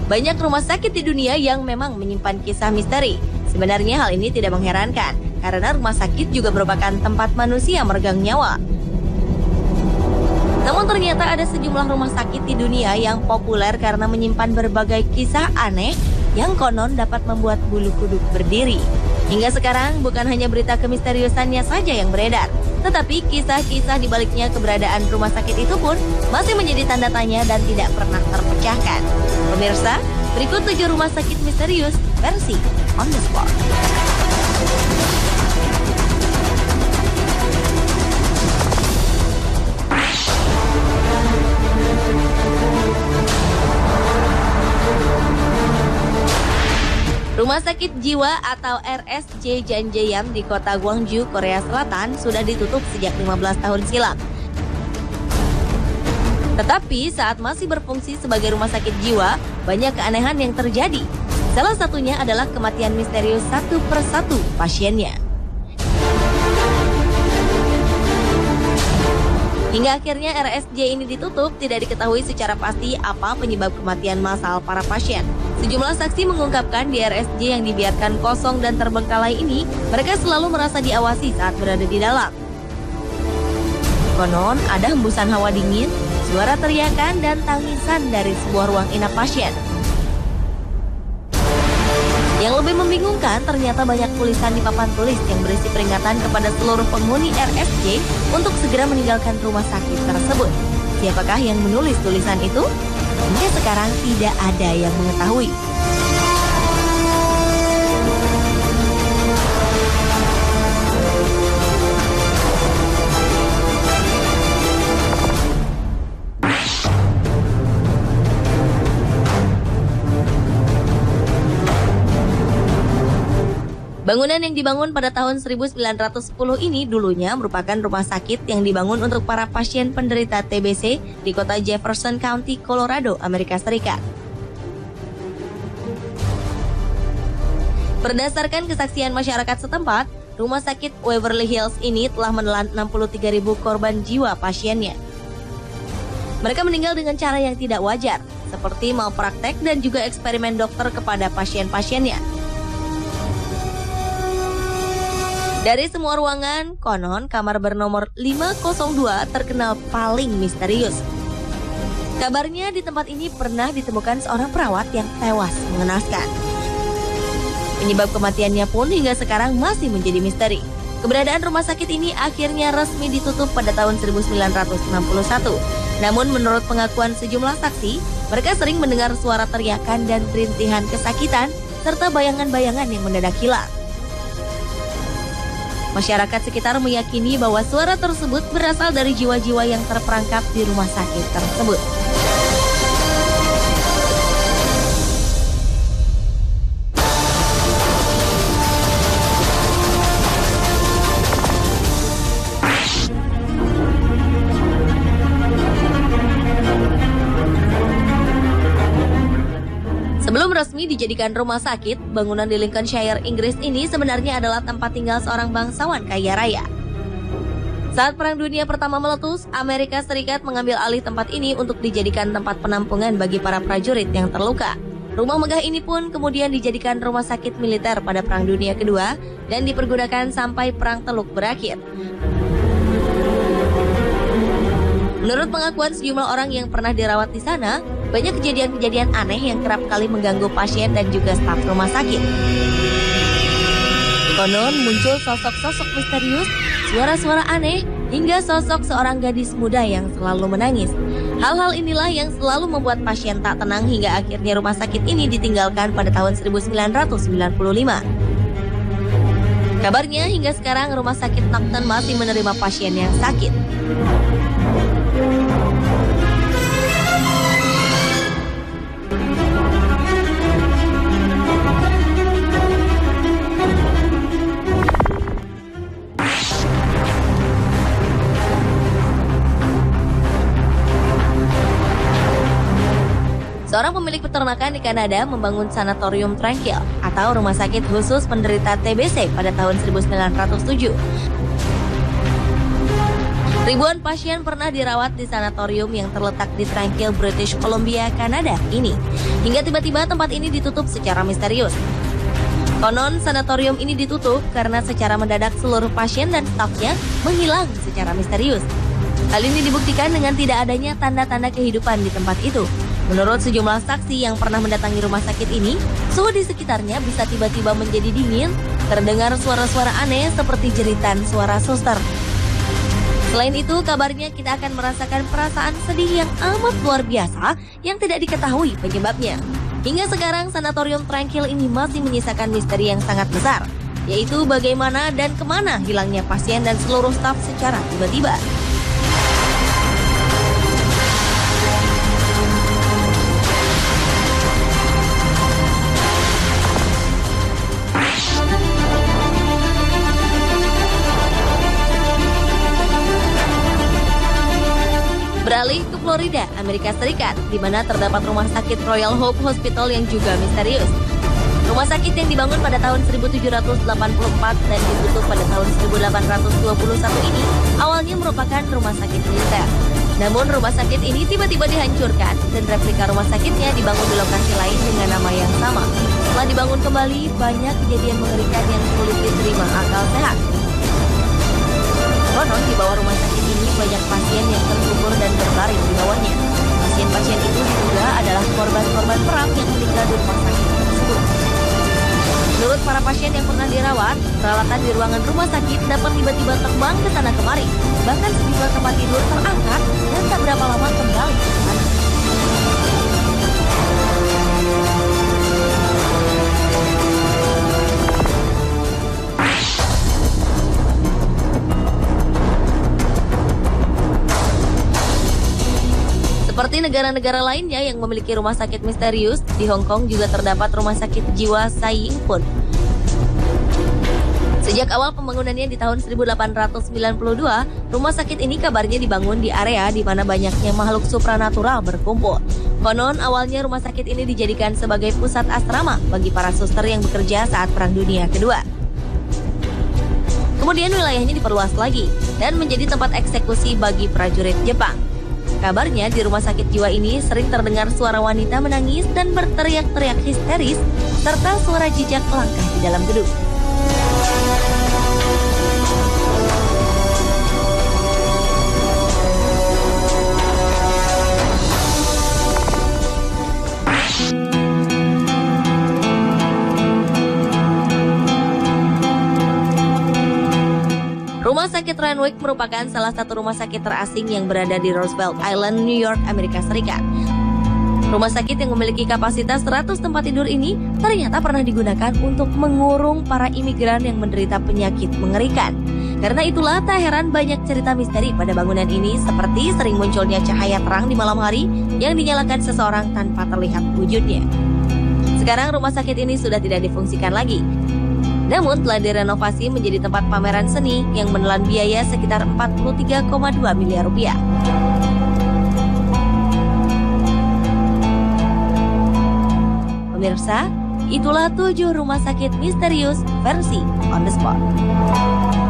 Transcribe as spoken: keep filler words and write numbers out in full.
Banyak rumah sakit di dunia yang memang menyimpan kisah misteri. Sebenarnya hal ini tidak mengherankan, karena rumah sakit juga merupakan tempat manusia meregang nyawa. Namun ternyata ada sejumlah rumah sakit di dunia yang populer karena menyimpan berbagai kisah aneh yang konon dapat membuat bulu kuduk berdiri. Hingga sekarang bukan hanya berita kemisteriusannya saja yang beredar, tetapi kisah-kisah di baliknya keberadaan rumah sakit itu pun masih menjadi tanda tanya dan tidak pernah terpecahkan. Pemirsa, berikut tujuh rumah sakit misterius versi On The Spot. Rumah Sakit Jiwa atau R S J Janjeyam di kota Gwangju, Korea Selatan sudah ditutup sejak lima belas tahun silam. Tetapi saat masih berfungsi sebagai rumah sakit jiwa, banyak keanehan yang terjadi. Salah satunya adalah kematian misterius satu persatu pasiennya. Hingga akhirnya R S J ini ditutup, tidak diketahui secara pasti apa penyebab kematian massal para pasien. Sejumlah saksi mengungkapkan di R S J yang dibiarkan kosong dan terbengkalai ini, mereka selalu merasa diawasi saat berada di dalam. Konon ada hembusan hawa dingin, suara teriakan, dan tangisan dari sebuah ruang inap pasien. Yang lebih membingungkan, ternyata banyak tulisan di papan tulis yang berisi peringatan kepada seluruh penghuni R S J untuk segera meninggalkan rumah sakit tersebut. Siapakah yang menulis tulisan itu? Hingga sekarang tidak ada yang mengetahui. Bangunan yang dibangun pada tahun seribu sembilan ratus sepuluh ini dulunya merupakan rumah sakit yang dibangun untuk para pasien penderita T B C di kota Jefferson County, Colorado, Amerika Serikat. Berdasarkan kesaksian masyarakat setempat, rumah sakit Waverly Hills ini telah menelan enam puluh tiga ribu korban jiwa pasiennya. Mereka meninggal dengan cara yang tidak wajar, seperti malpraktek dan juga eksperimen dokter kepada pasien-pasiennya. Dari semua ruangan, konon kamar bernomor lima nol dua terkenal paling misterius. Kabarnya di tempat ini pernah ditemukan seorang perawat yang tewas mengenaskan. Penyebab kematiannya pun hingga sekarang masih menjadi misteri. Keberadaan rumah sakit ini akhirnya resmi ditutup pada tahun seribu sembilan ratus enam puluh satu. Namun menurut pengakuan sejumlah saksi, mereka sering mendengar suara teriakan dan rintihan kesakitan serta bayangan-bayangan yang mendadak hilang. Masyarakat sekitar meyakini bahwa suara tersebut berasal dari jiwa-jiwa yang terperangkap di rumah sakit tersebut. Sebelum resmi dijadikan rumah sakit, bangunan di Lincolnshire, Inggris ini sebenarnya adalah tempat tinggal seorang bangsawan kaya raya. Saat Perang Dunia Pertama meletus, Amerika Serikat mengambil alih tempat ini untuk dijadikan tempat penampungan bagi para prajurit yang terluka. Rumah megah ini pun kemudian dijadikan rumah sakit militer pada Perang Dunia Kedua dan dipergunakan sampai Perang Teluk berakhir. Menurut pengakuan sejumlah orang yang pernah dirawat di sana, banyak kejadian-kejadian aneh yang kerap kali mengganggu pasien dan juga staf rumah sakit. Konon muncul sosok-sosok misterius, suara-suara aneh, hingga sosok seorang gadis muda yang selalu menangis. Hal-hal inilah yang selalu membuat pasien tak tenang hingga akhirnya rumah sakit ini ditinggalkan pada tahun seribu sembilan ratus sembilan puluh lima. Kabarnya hingga sekarang rumah sakit Knockton masih menerima pasien yang sakit. Seorang pemilik peternakan di Kanada membangun sanatorium Tranquil atau rumah sakit khusus penderita T B C pada tahun seribu sembilan ratus tujuh. Ribuan pasien pernah dirawat di sanatorium yang terletak di Tranquil, British Columbia, Kanada ini. Hingga tiba-tiba tempat ini ditutup secara misterius. Konon sanatorium ini ditutup karena secara mendadak seluruh pasien dan stafnya menghilang secara misterius. Hal ini dibuktikan dengan tidak adanya tanda-tanda kehidupan di tempat itu. Menurut sejumlah saksi yang pernah mendatangi rumah sakit ini, suhu di sekitarnya bisa tiba-tiba menjadi dingin, terdengar suara-suara aneh seperti jeritan suara suster. Selain itu, kabarnya kita akan merasakan perasaan sedih yang amat luar biasa yang tidak diketahui penyebabnya. Hingga sekarang, sanatorium Tranquil ini masih menyisakan misteri yang sangat besar, yaitu bagaimana dan kemana hilangnya pasien dan seluruh staf secara tiba-tiba. Beralih ke Florida, Amerika Serikat, di mana terdapat rumah sakit Royal Hope Hospital yang juga misterius. Rumah sakit yang dibangun pada tahun seribu tujuh ratus delapan puluh empat dan ditutup pada tahun seribu delapan ratus dua puluh satu ini awalnya merupakan rumah sakit militer. Namun rumah sakit ini tiba-tiba dihancurkan dan replika rumah sakitnya dibangun di lokasi lain dengan nama yang sama. Setelah dibangun kembali, banyak kejadian mengerikan yang sulit diterima akal sehat. Konon di bawah rumah sakit ini banyak pasien yang terkubur dan berbaring di bawahnya. Pasien-pasien itu diduga adalah korban-korban perang yang meninggal di rumah sakit tersebut. Menurut para pasien yang pernah dirawat, peralatan di ruangan rumah sakit dapat tiba-tiba terbang ke sana kemari. Bahkan sejumlah tempat tidur terangkat dan tak berapa lama kembali ke sana. Seperti negara-negara lainnya yang memiliki rumah sakit misterius, di Hong Kong juga terdapat rumah sakit jiwa Sai Ying Pun. Sejak awal pembangunannya di tahun seribu delapan ratus sembilan puluh dua, rumah sakit ini kabarnya dibangun di area di mana banyaknya makhluk supranatural berkumpul. Konon awalnya rumah sakit ini dijadikan sebagai pusat asrama bagi para suster yang bekerja saat Perang Dunia Kedua. Kemudian wilayahnya diperluas lagi dan menjadi tempat eksekusi bagi prajurit Jepang. Kabarnya di rumah sakit jiwa ini sering terdengar suara wanita menangis dan berteriak-teriak histeris, serta suara jejak langkah di dalam gedung. Rumah sakit Renwick merupakan salah satu rumah sakit terasing yang berada di Roosevelt Island, New York, Amerika Serikat. Rumah sakit yang memiliki kapasitas seratus tempat tidur ini ternyata pernah digunakan untuk mengurung para imigran yang menderita penyakit mengerikan. Karena itulah tak heran banyak cerita misteri pada bangunan ini, seperti sering munculnya cahaya terang di malam hari yang dinyalakan seseorang tanpa terlihat wujudnya. Sekarang rumah sakit ini sudah tidak difungsikan lagi. Namun telah direnovasi menjadi tempat pameran seni yang menelan biaya sekitar empat puluh tiga koma dua miliar rupiah. Pemirsa, itulah tujuh rumah sakit misterius versi On The Spot.